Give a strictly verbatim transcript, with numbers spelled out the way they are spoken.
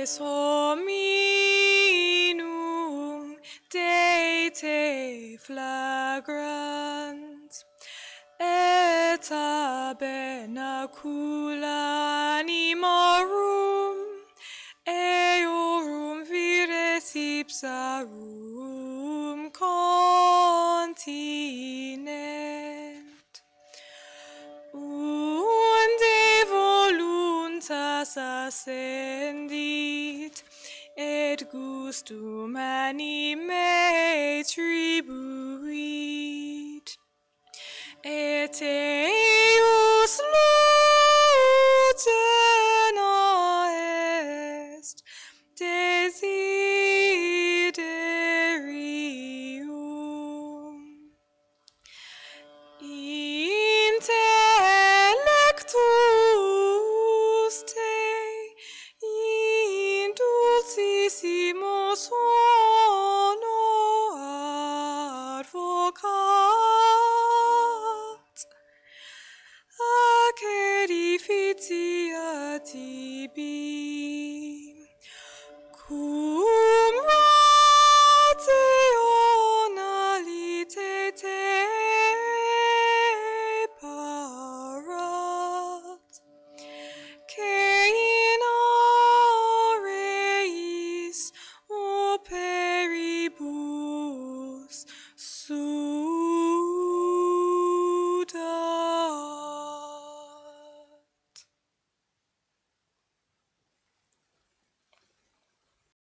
es hominum Dei te flagrant, et tabernacula animarum eorum vires ipsarum continent. Unde voluntas ascendit, et gustum animae tribuit, et eius lucerna est desiderium. Intellectus te in dulcissimo sono advocat, ac edificia tibi.